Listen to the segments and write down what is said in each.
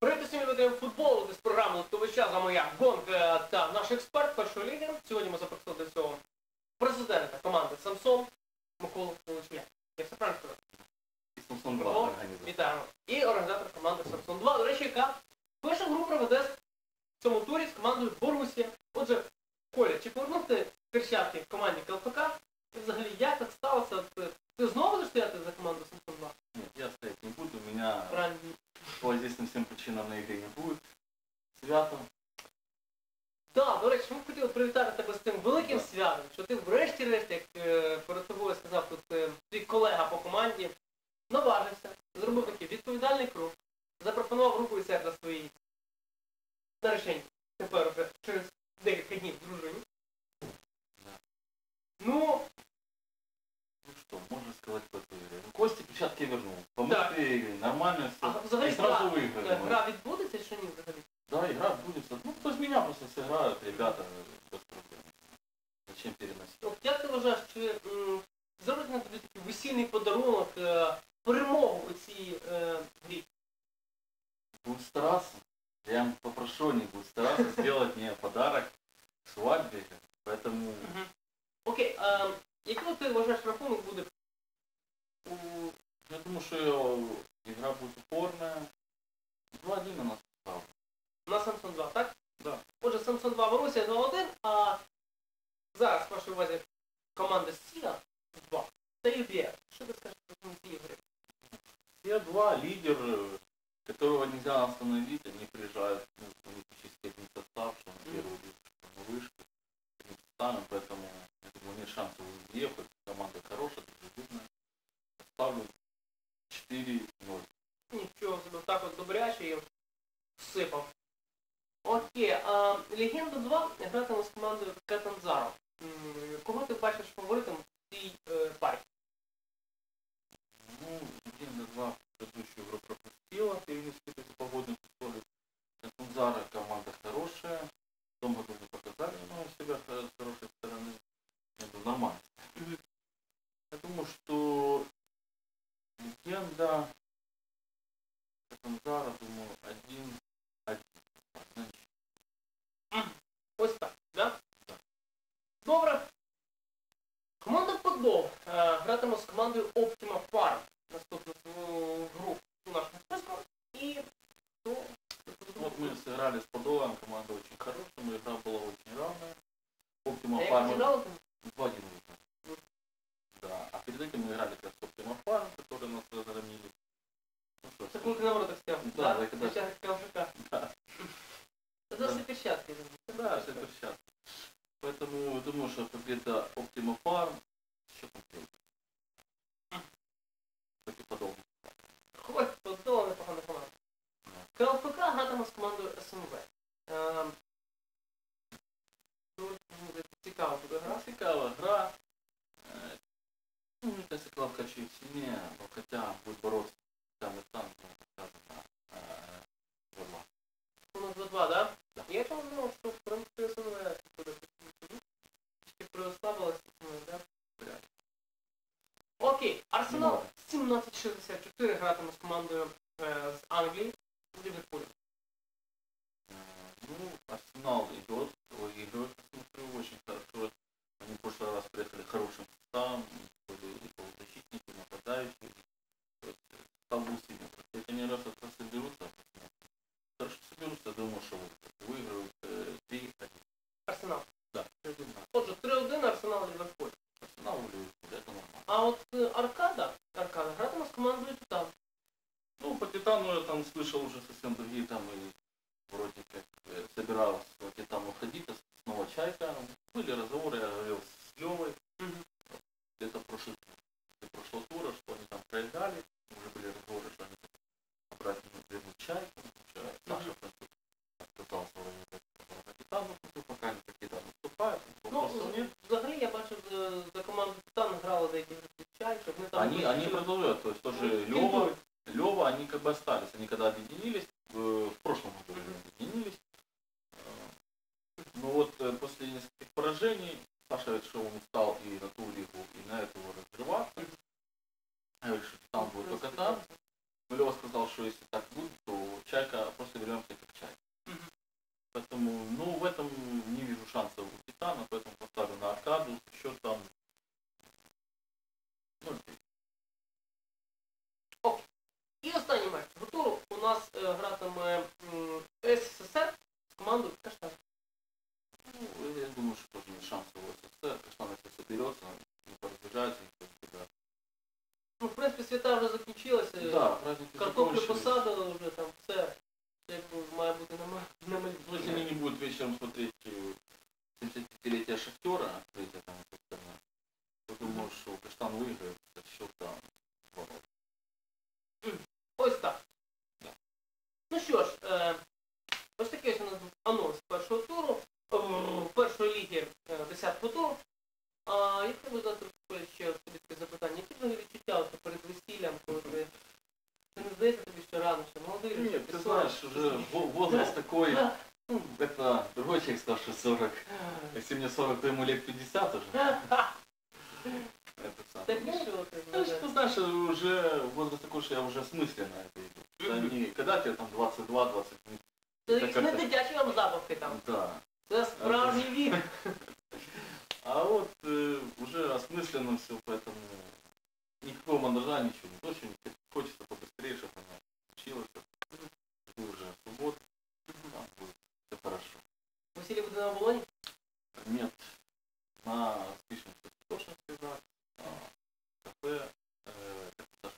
Привіт усім любителям футболу, з програми «Листовича» за моя гонка та наш експерт першої ліги. Сьогодні ми запросили до цього президента команди «Самсон» Миколу Волочуя. Я все правильно сказав? І «Самсон 2» організатор. Вітаємо. І організатор команди «Самсон 2». До речі, яка перша гру проведе в цьому турі з командою «Борусія». Отже, Коля, чи повернув ти перчатки в команді КЛПК? І взагалі, як так сталося? Ти знову будеш стояти за команду «Самсон 2»? Нет, я стоять не буду. У меня Правильно. по известным всем причинам на игре не будет. Свято. Так, до речі, ми б хотіли привітати тебе з тим великим святом, що ти врешті-решт, як перед тобою сказав тут твій колега по команді, наважився, зробив такий відповідальний крок, запропонував руку і серце своїй нареченій. Тепер вже через декілька днів дружині. Да. Ну что, можно сказать по этой игре. Кости перчатки вернул. По Так. Москве игре нормально все. а взагалі И сразу выиграли. гра відбудеться чи ні взагалі? Да, игра будет. Ну, без меня просто сыграют ребята без проблем. Зачем переносить? От як ти вважаєш, чи зробить на тобі такий весільний подарунок, перемогу у цій грі? Буду стараться. Я им попрошу, они будут стараться сделать мне подарок к свадьбе. Поэтому... Окей, який ти вважаєш рахунок буде у... Я думаю, что игра будет упорная. 2-1 на нас поставлю. на Самсон 2, так? Да. Отже, Самсон 2 Борусія 2-1, а зараз в вашій увазі команда Сія 2 та ЮБІ. Що ти скажеш про ці ігри? Все два лидер, которого нельзя остановить, они приезжают, ну, у них еще степень состав, что на первую лигу, что на вышку, станем, поэтому, я думаю, нет шансов уехать, команда хорошая, дружелюбная. Ставлю 4-0. Нічого собі, так от добряче їм всипав. Окей, а Легенда 2 гратиме з командою Катанзаро. Кого ти бачиш фаворитом в цій парі? Ну, Легенда 2 предыдущую игру пропустила, перенесли эти погодные условия. Катанзаро команда хорошая. В том году мы показали себя с хорошей стороны. Это нормально. Я думаю, что Легенда Катанзаро, думаю, 1-1. Ось так, да? Добре. Команда Подол гратиме з командою Optima Farm. Наступну гру у нашому списку. І хто? Вот мы сыграли с Подолом, команда очень хорошая, но игра была очень равная. Optima А як Farm зіграли? 2-1 выиграли. Да. А перед этим мы играли как с Optima Farm, которые нас разгромили. Ну, что ж, Це коли ти на воротах стояв? Да, так, да. Перчатки КЛПК. Да. Це досить перчатки. Да, все перчатки. Поэтому думаю, что победа Optima Farm еще конкретно. Так и Подол. Хоч Подол непогана команда. КЛПК гратиме з командою СНВ. Цікава буде гра. Цікава гра. Ну, мне кажется, Клавка чуть сильнее, но хотя будет бороться там и там, но показано 2-2. У нас 2-2, да? Да. Я думав, що в принципі СНВ буде тільки приослабилась, да? Вряд ли. Окей, Арсенал 1764 гратиме з командою з Англії в Ліверпулі. Ну, Арсенал идет, выигрывает, посмотрю, очень хорошо. Они в прошлый раз приехали хорошим составом, были и полузащитники, и нападающие. То есть состав был сильный. Если они раз соберутся, хорошо соберутся, я думаю, что выиграют 3-1. Арсенал. Да, 3-1. Отже, 3-1 Арсенал Ліверпуль. Арсенал выигрывает, это нормально. А от Аркада гратиме з командою Титан. Ну, по Титану я там слышал уже совсем другие там и вроде как собирался по Титану уходить, а снова Чайка. Были разговоры, я говорил с Левой, где-то после прошлого тура, что они там проиграли, уже были разговоры, что они обратно вернут Чайку. Саша отказался вроде по Титану, пока не по Титану выступают. Ну, взагалі я бачив, за команду Титан грали деякі Чайки. Они продолжают, то есть тоже Лева, они как бы остались, они когда объединились, в прошлом году объединились, но вот после нескольких поражений Саша решил, он устал и на ту лигу, и на эту разрываться. Я говорю, что там будет только там. Но Лева сказал, что если так будет, то Чайка просто вернемся как Чайка. Мгм. Поэтому, ну, в этом не вижу шансов у Титана, поэтому поставлю на Аркаду с счетом 0-3. І останній матч. Цього туру у нас гратиме СССР з командою Каштан. Ну, я думаю, что тоже нет шансов у СССР. Каштан, если соберется, не поразбежается, никто не собирает. Ну, в принципі, свята вже закінчилася. Да, праздники Картоплю закончились. посадили вже там все. Це має бути на Ну, если мальці. они не будут вечером смотреть 75-летие Шахтера, открытие там и остальное, то думаю, что Каштан выиграет со счета 2-0. Ось так. Да. Ну що ж, ось такий ось у нас був анонс першого туру, першої ліги 10-го туру. Я хотів би задати ще тобі таке запитання. Які були відчуття от перед весіллям, коли ти не здається тобі, що рано, що молодий? Нет, вже ты знаешь, уже возраст такой, ну, это другой человек старше 40. Если мне 40, то ему лет 50 уже. Это сам. Так і що ти? Ну, ты знаешь, уже возраст такой, что я уже осмысленно это иду. Это не когда тебе там 22-20. Це не дитячі вам забавки там. Да. Це справжній вік. А вот уже осмысленно все, поэтому никакого мандража, ничего. Очень хочется побыстрее, чтобы она случилась. Жду уже субботу. Там будет все хорошо. Весілля буде на оболоні? Нет, на спичном точно сказать. Кафе, это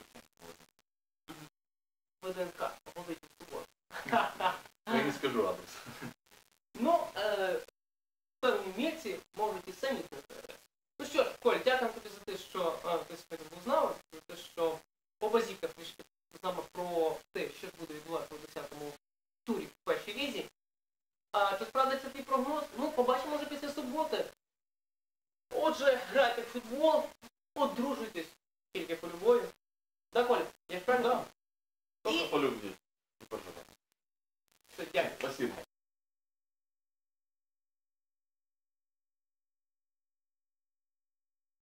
ВДНК, оболоні в суботу. я не скажу адрес. Ну, певні мірці можуть і самі це перевести. Ну що ж, Коль, дякую тобі за те, що ти сьогодні був з нами, за те, що побазікав трішки з нами про те, що ж буде відбуватися у 10-му турі в першій лізі. А чи справдиться твій прогноз? Ну, побачимо вже після суботи. Отже, грайте в футбол, одружуйтесь тільки по любові. Да, Коля? Я ж правильно? Да, только по любви. И пожалуйста. Все, дякую. Спасибо.